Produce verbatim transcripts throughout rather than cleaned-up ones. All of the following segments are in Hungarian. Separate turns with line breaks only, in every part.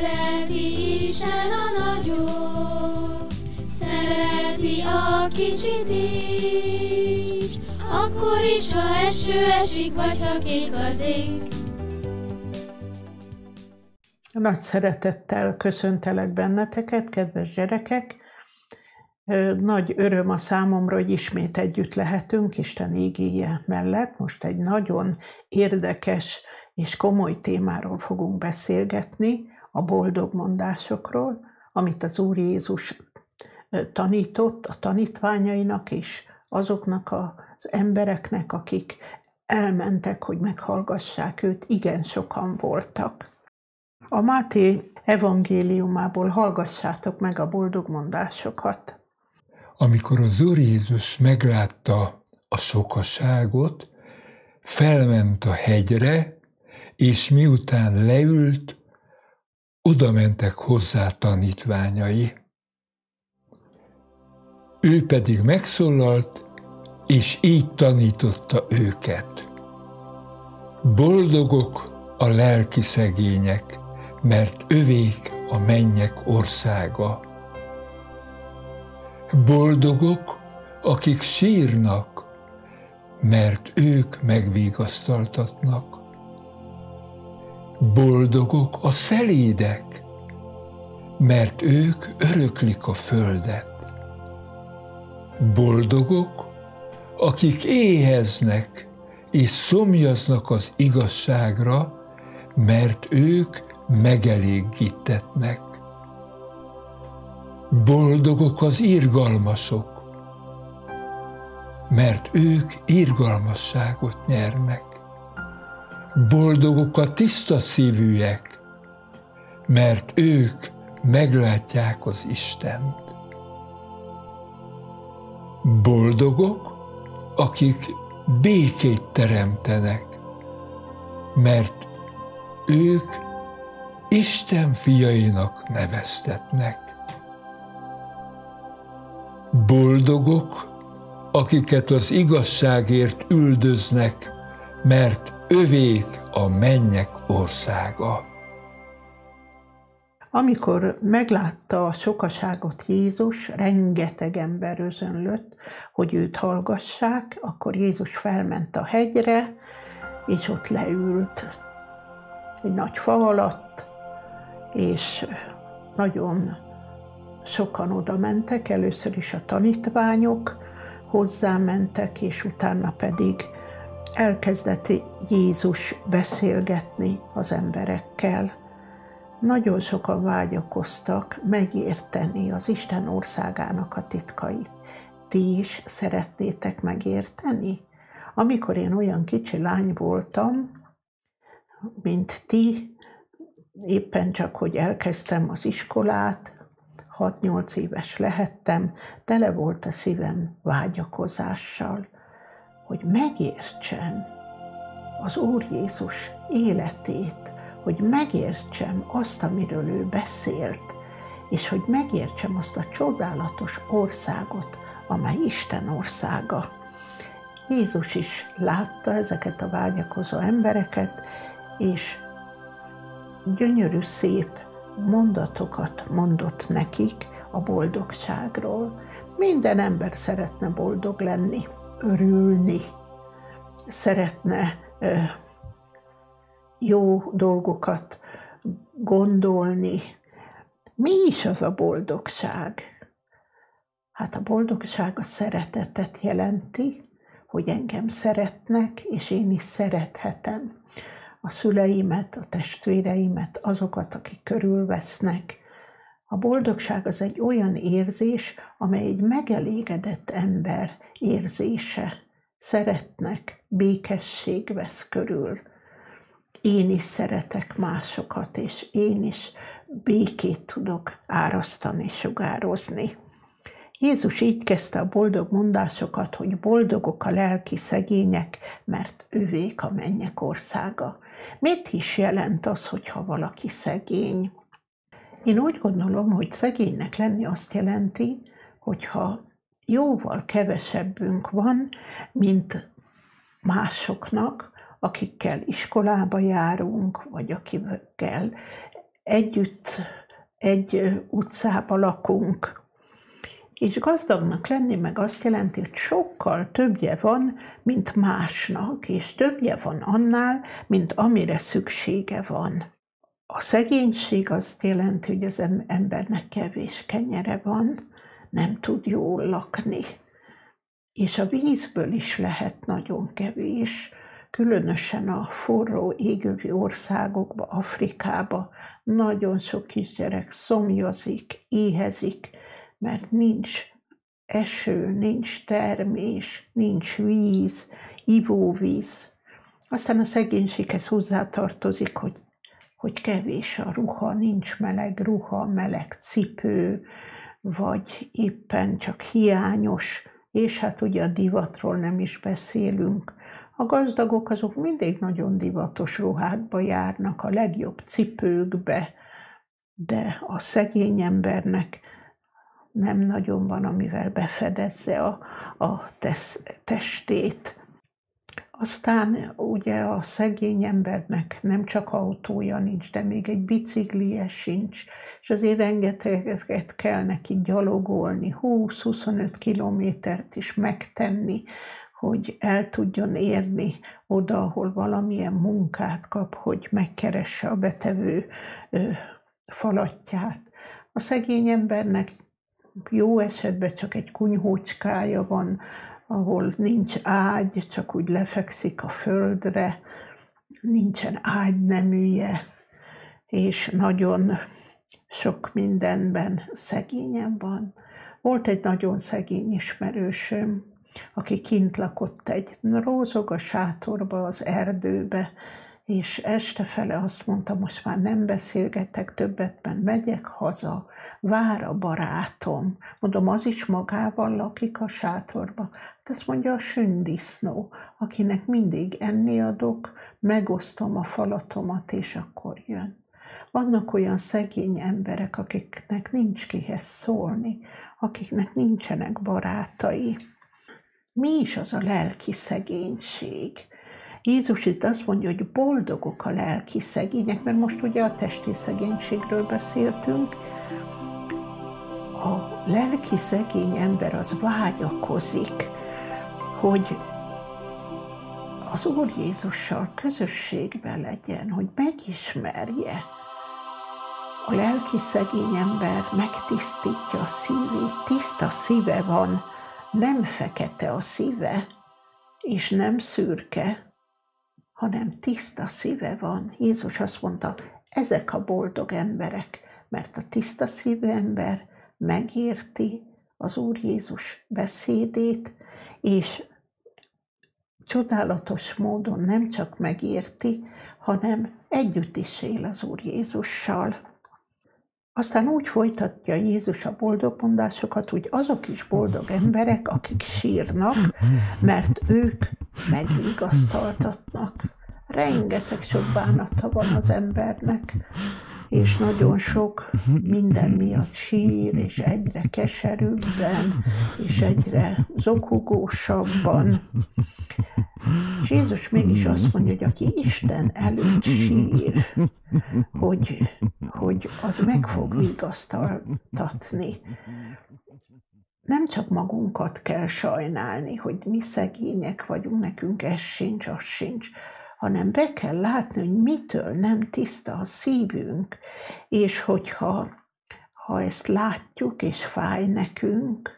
Szereti Isten a nagyot, szereti a kicsit is, akkor is, ha eső esik, vagy ha kék az ég.
Nagy szeretettel köszöntelek benneteket, kedves gyerekek! Nagy öröm a számomra, hogy ismét együtt lehetünk Isten igéje mellett. Most egy nagyon érdekes és komoly témáról fogunk beszélgetni, a boldog mondásokról, amit az Úr Jézus tanított a tanítványainak és azoknak az embereknek, akik elmentek, hogy meghallgassák őt, igen sokan voltak. A Máté evangéliumából hallgassátok meg a boldog mondásokat.
Amikor az Úr Jézus meglátta a sokaságot, felment a hegyre, és miután leült, oda mentek hozzá tanítványai. Ő pedig megszólalt, és így tanította őket. Boldogok a lelki szegények, mert övék a mennyek országa. Boldogok, akik sírnak, mert ők megvigasztaltatnak. Boldogok a szelédek, mert ők öröklik a földet. Boldogok, akik éheznek és szomjaznak az igazságra, mert ők megelégítetnek. Boldogok az irgalmasok, mert ők irgalmasságot nyernek. Boldogok a tiszta szívűek, mert ők meglátják az Istent. Boldogok, akik békét teremtenek, mert ők Isten fiainak neveztetnek. Boldogok, akiket az igazságért üldöznek, mert övék a mennyek országa.
Amikor meglátta a sokaságot Jézus, rengeteg ember özönlött, hogy őt hallgassák, akkor Jézus felment a hegyre, és ott leült egy nagy fa alatt, és nagyon sokan oda mentek, először is a tanítványok hozzá mentek, és utána pedig elkezdett Jézus beszélgetni az emberekkel. Nagyon sokan vágyakoztak megérteni az Isten országának a titkait. Ti is szeretnétek megérteni? Amikor én olyan kicsi lány voltam, mint ti, éppen csak, hogy elkezdtem az iskolát, hat-nyolc éves lehettem, tele volt a szívem vágyakozással, hogy megértsem az Úr Jézus életét, hogy megértsem azt, amiről ő beszélt, és hogy megértsem azt a csodálatos országot, amely Isten országa. Jézus is látta ezeket a vágyakozó embereket, és gyönyörű, szép mondatokat mondott nekik a boldogságról. Minden ember szeretne boldog lenni, örülni, szeretne ö, jó dolgokat gondolni. Mi is az a boldogság? Hát a boldogság a szeretetet jelenti, hogy engem szeretnek, és én is szerethetem a szüleimet, a testvéreimet, azokat, akik körülvesznek. A boldogság az egy olyan érzés, amely egy megelégedett ember érzése. Szeretnek, békesség vesz körül. Én is szeretek másokat, és én is békét tudok árasztani, sugározni. Jézus így kezdte a boldog mondásokat, hogy boldogok a lelki szegények, mert ővék a mennyek országa. Mit is jelent az, hogyha valaki szegény? Én úgy gondolom, hogy szegénynek lenni azt jelenti, hogyha jóval kevesebbünk van, mint másoknak, akikkel iskolába járunk, vagy akikkel együtt egy utcába lakunk. És gazdagnak lenni meg azt jelenti, hogy sokkal többje van, mint másnak, és többje van annál, mint amire szüksége van. A szegénység azt jelenti, hogy az embernek kevés kenyere van, nem tud jól lakni. És a vízből is lehet nagyon kevés, különösen a forró égövi országokban, Afrikában nagyon sok kisgyerek szomjazik, éhezik, mert nincs eső, nincs termés, nincs víz, ivóvíz. Aztán a szegénységhez hozzátartozik, hogy, hogy kevés a ruha, nincs meleg ruha, meleg cipő, vagy éppen csak hiányos, és hát ugye a divatról nem is beszélünk. A gazdagok azok mindig nagyon divatos ruhákba járnak, a legjobb cipőkbe, de a szegény embernek nem nagyon van, amivel befedezze a, a tesz, testét. Aztán ugye a szegény embernek nem csak autója nincs, de még egy biciklije sincs, és azért rengeteget kell neki gyalogolni, húsz-huszonöt kilométert is megtenni, hogy el tudjon érni oda, ahol valamilyen munkát kap, hogy megkeresse a betevő ö, falatját. A szegény embernek jó esetben csak egy kunyhócskája van, ahol nincs ágy, csak úgy lefekszik a földre, nincsen ágyneműje, és nagyon sok mindenben szegényen van. Volt egy nagyon szegény ismerősöm, aki kint lakott egy rózog a sátorba, az erdőbe, és estefele azt mondta, most már nem beszélgetek többet, mert megyek haza, vár a barátom. Mondom, az is magával lakik a sátorba. Hát azt mondja, a sündisznó, akinek mindig enni adok, megosztom a falatomat, és akkor jön. Vannak olyan szegény emberek, akiknek nincs kihez szólni, akiknek nincsenek barátai. Mi is az a lelki szegénység? Jézus itt azt mondja, hogy boldogok a lelki szegények, mert most ugye a testi szegénységről beszéltünk. A lelki szegény ember az vágyakozik, hogy az Úr Jézussal közösségben legyen, hogy megismerje. A lelki szegény ember megtisztítja a szívét, tiszta szíve van, nem fekete a szíve, és nem szürke, hanem tiszta szíve van. Jézus azt mondta, ezek a boldog emberek, mert a tiszta szívű ember megérti az Úr Jézus beszédét, és csodálatos módon nem csak megérti, hanem együtt is él az Úr Jézussal. Aztán úgy folytatja Jézus a boldogmondásokat, hogy azok is boldog emberek, akik sírnak, mert ők megvigasztaltatnak. Rengeteg sok bánata van az embernek, és nagyon sok minden miatt sír, és egyre keserűbben, és egyre zokogósabban. És Jézus mégis azt mondja, hogy aki Isten előtt sír, hogy, hogy az meg fog vigasztaltatni. Nem csak magunkat kell sajnálni, hogy mi szegények vagyunk, nekünk ez sincs, az sincs, hanem be kell látni, hogy mitől nem tiszta a szívünk, és hogyha ha ezt látjuk, és fáj nekünk,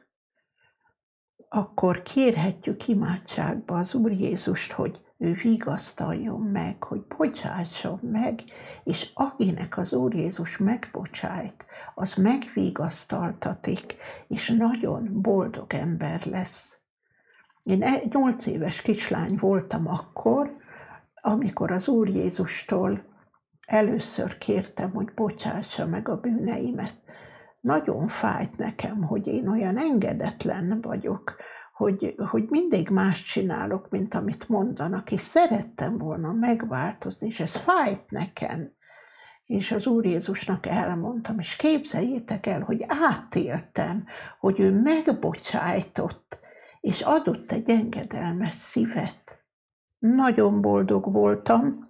akkor kérhetjük imádságba az Úr Jézust, hogy ő vigasztaljon meg, hogy bocsásson meg, és akinek az Úr Jézus megbocsájt, az megvigasztaltatik, és nagyon boldog ember lesz. Én nyolc éves kislány voltam akkor, amikor az Úr Jézustól először kértem, hogy bocsássa meg a bűneimet. Nagyon fájt nekem, hogy én olyan engedetlen vagyok, hogy, hogy mindig más csinálok, mint amit mondanak, és szerettem volna megváltozni, és ez fájt nekem. És az Úr Jézusnak elmondtam, és képzeljétek el, hogy átéltem, hogy ő megbocsájtott, és adott egy engedelmes szívet. Nagyon boldog voltam,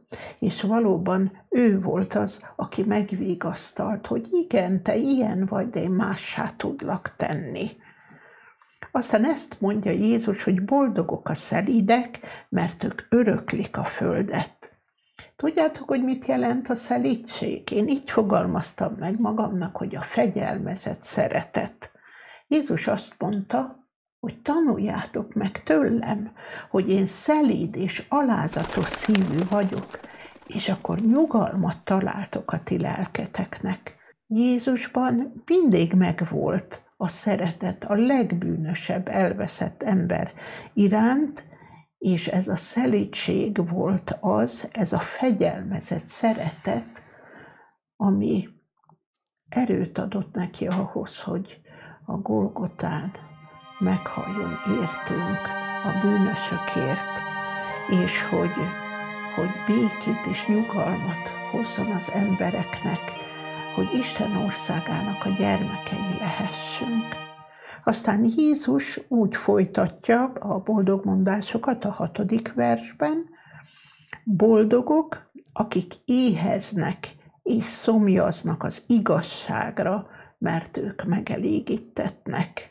És valóban ő volt az, aki megvigasztalt, hogy igen, te ilyen vagy, de én mássá tudlak tenni. Aztán ezt mondja Jézus, hogy boldogok a szelídek, mert ők öröklik a földet. Tudjátok, hogy mit jelent a szelídség? Én így fogalmaztam meg magamnak, hogy a fegyelmezett szeretet. Jézus azt mondta, hogy tanuljátok meg tőlem, hogy én szelíd és alázatos szívű vagyok, és akkor nyugalmat találtok a ti lelketeknek. Jézusban mindig megvolt a szeretet a legbűnösebb, elveszett ember iránt, és ez a szelídség volt az, ez a fegyelmezett szeretet, ami erőt adott neki ahhoz, hogy a Golgotán meghalljon értünk a bűnösökért, és hogy, hogy békét és nyugalmat hozzon az embereknek, hogy Isten országának a gyermekei lehessünk. Aztán Jézus úgy folytatja a boldogmondásokat a hatodik versben, boldogok, akik éheznek és szomjaznak az igazságra, mert ők megelégítetnek.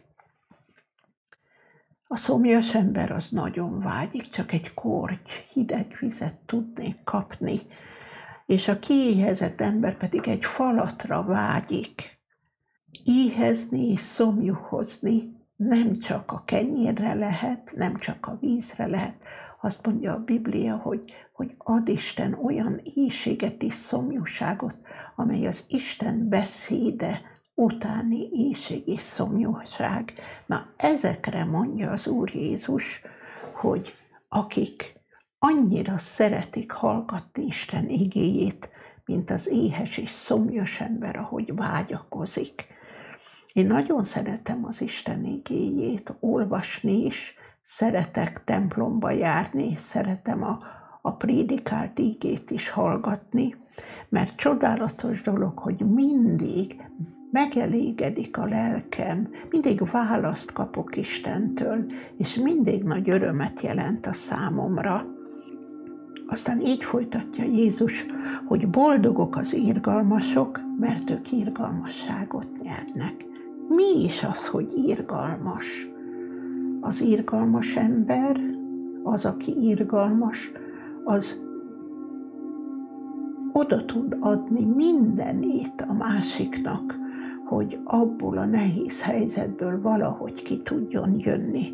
A szomjas ember az nagyon vágyik, csak egy korty hideg vizet tudnék kapni, és a kiéhezett ember pedig egy falatra vágyik. Éhezni és szomjuhozni nem csak a kenyérre lehet, nem csak a vízre lehet. Azt mondja a Biblia, hogy, hogy ad Isten olyan éhséget és szomjúságot, amely az Isten beszéde utáni éhség és szomjúság. Na, ezekre mondja az Úr Jézus, hogy akik annyira szeretik hallgatni Isten igéjét, mint az éhes és szomjas ember, ahogy vágyakozik. Én nagyon szeretem az Isten igéjét, olvasni is, szeretek templomba járni, szeretem a, a prédikált igét is hallgatni, mert csodálatos dolog, hogy mindig megelégedik a lelkem, mindig választ kapok Istentől, és mindig nagy örömet jelent a számomra. Aztán így folytatja Jézus, hogy boldogok az irgalmasok, mert ők irgalmasságot nyernek. Mi is az, hogy irgalmas? Az irgalmas ember, az, aki irgalmas, az oda tud adni mindenét a másiknak, hogy abból a nehéz helyzetből valahogy ki tudjon jönni.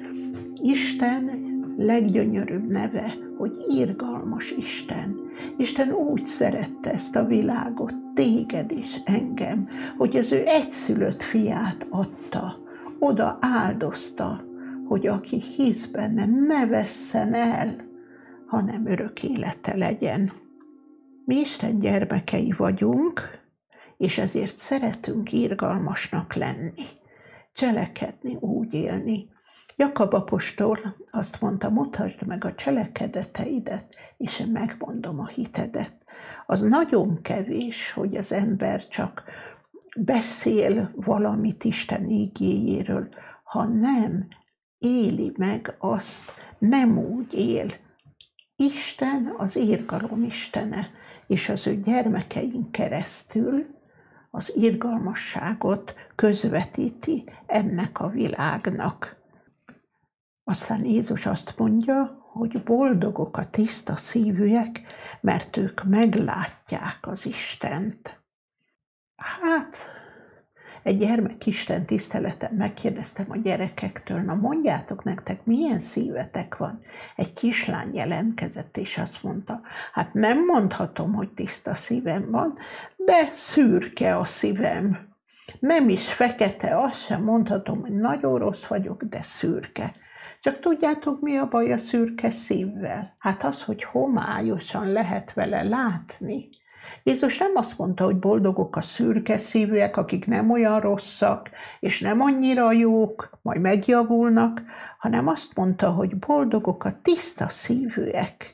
Isten leggyönyörűbb neve, hogy irgalmas Isten. Isten úgy szerette ezt a világot, téged és engem, hogy az ő egyszülött fiát adta, oda áldozta, hogy aki hisz benne, ne vesszen el, hanem örök élete legyen. Mi Isten gyermekei vagyunk, és ezért szeretünk irgalmasnak lenni, cselekedni, úgy élni. Jakab apostol azt mondta, mutasd meg a cselekedeteidet, és én megmondom a hitedet. Az nagyon kevés, hogy az ember csak beszél valamit Isten igéjéről, ha nem éli meg azt, nem úgy él. Isten az irgalom istene, és az ő gyermekein keresztül az irgalmasságot közvetíti ennek a világnak. Aztán Jézus azt mondja, hogy boldogok a tiszta szívűek, mert ők meglátják az Istent. Hát, egy gyermek Isten tiszteleten megkérdeztem a gyerekektől, na mondjátok nektek, milyen szívetek van? Egy kislány jelentkezett, és azt mondta, hát nem mondhatom, hogy tiszta szívem van, de szürke a szívem. Nem is fekete, azt sem mondhatom, hogy nagyon rossz vagyok, de szürke. Csak tudjátok, mi a baj a szürke szívvel? Hát az, hogy homályosan lehet vele látni. Jézus nem azt mondta, hogy boldogok a szürke szívűek, akik nem olyan rosszak, és nem annyira jók, majd megjavulnak, hanem azt mondta, hogy boldogok a tiszta szívűek.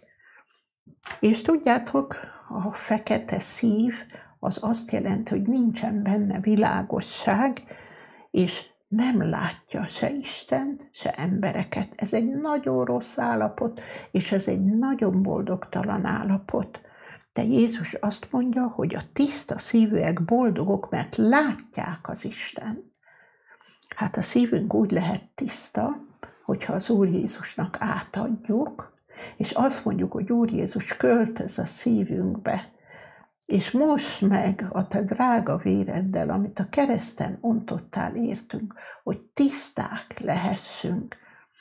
És tudjátok, a fekete szív az azt jelenti, hogy nincsen benne világosság, és nem látja se Istent, se embereket. Ez egy nagyon rossz állapot, és ez egy nagyon boldogtalan állapot. De Jézus azt mondja, hogy a tiszta szívűek boldogok, mert látják az Istent. Hát a szívünk úgy lehet tiszta, hogyha az Úr Jézusnak átadjuk, és azt mondjuk, hogy Úr Jézus, költöz a szívünkbe, és most meg a te drága véreddel, amit a kereszten ontottál értünk, hogy tiszták lehessünk.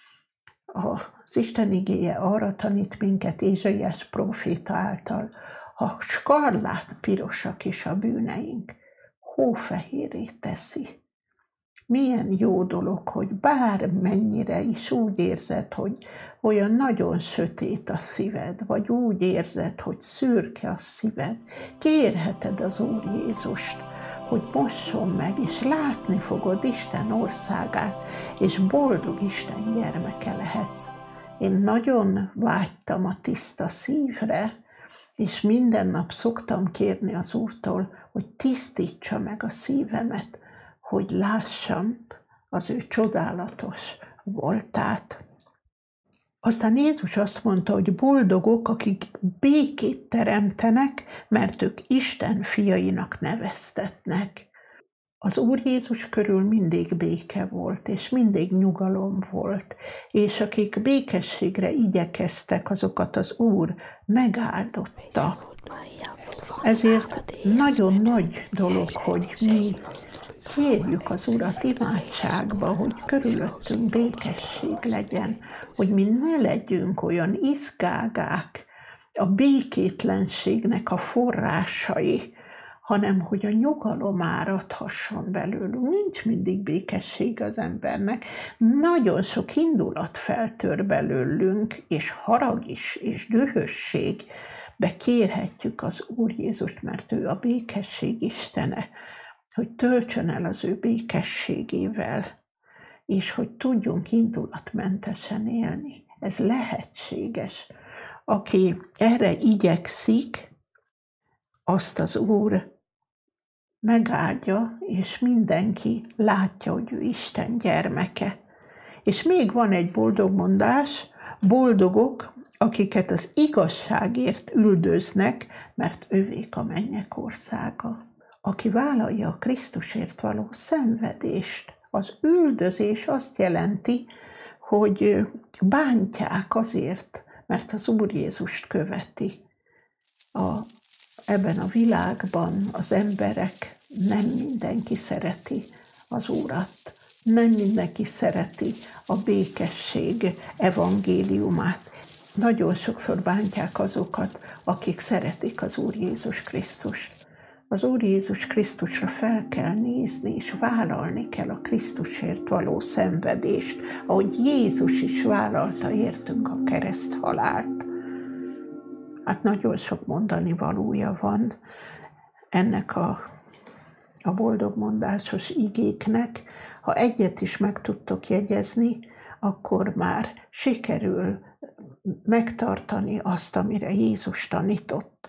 Az Isten igéje arra tanít minket Ézsaiás próféta által, ha skarlát pirosak is a bűneink, hófehérré teszi. Milyen jó dolog, hogy bármennyire is úgy érzed, hogy olyan nagyon sötét a szíved, vagy úgy érzed, hogy szürke a szíved, kérheted az Úr Jézust, hogy mosson meg, és látni fogod Isten országát, és boldog Isten gyermeke lehetsz. Én nagyon vágytam a tiszta szívre, és minden nap szoktam kérni az Úrtól, hogy tisztítsa meg a szívemet, hogy lássam az ő csodálatos voltát. Aztán Jézus azt mondta, hogy boldogok, akik békét teremtenek, mert ők Isten fiainak neveztetnek. Az Úr Jézus körül mindig béke volt, és mindig nyugalom volt, és akik békességre igyekeztek, azokat az Úr megáldotta. Ezért nagyon nagy dolog, hogy mi kérjük az Urat imádságba, hogy körülöttünk békesség legyen, hogy mi ne legyünk olyan izgágák, a békétlenségnek a forrásai, hanem hogy a nyugalom áradhasson belőlünk. Nincs mindig békesség az embernek. Nagyon sok indulat feltör belőlünk, és harag is, és dühösség, de kérhetjük az Úr Jézust, mert ő a békesség Istene, hogy töltsön el az ő békességével, és hogy tudjunk indulatmentesen élni. Ez lehetséges. Aki erre igyekszik, azt az Úr megáldja, és mindenki látja, hogy ő Isten gyermeke. És még van egy boldog mondás, boldogok, akiket az igazságért üldöznek, mert övék a mennyek országa. Aki vállalja a Krisztusért való szenvedést, az üldözés azt jelenti, hogy bántják azért, mert az Úr Jézust követi. A, ebben a világban az emberek, nem mindenki szereti az Urat, nem mindenki szereti a békesség evangéliumát. Nagyon sokszor bántják azokat, akik szeretik az Úr Jézus Krisztust. Az Úr Jézus Krisztusra fel kell nézni, és vállalni kell a Krisztusért való szenvedést, ahogy Jézus is vállalta értünk a kereszthalált. Hát nagyon sok mondani valója van ennek a, a boldogmondásos igéknek. Ha egyet is meg tudtok jegyezni, akkor már sikerül megtartani azt, amire Jézus tanított.